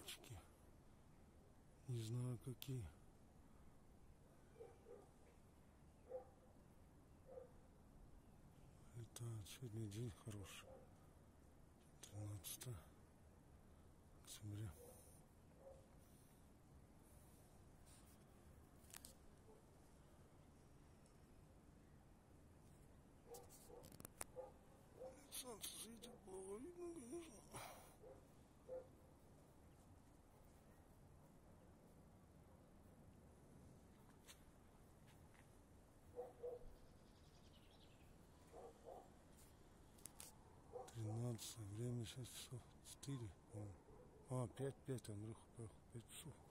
мальчики. Не знаю какие. Это сегодня день хороший. 13 октября. Солнце светит, плохо видно, конечно. Время сейчас часов 4. 5, Андрюха поехал, 5 часов.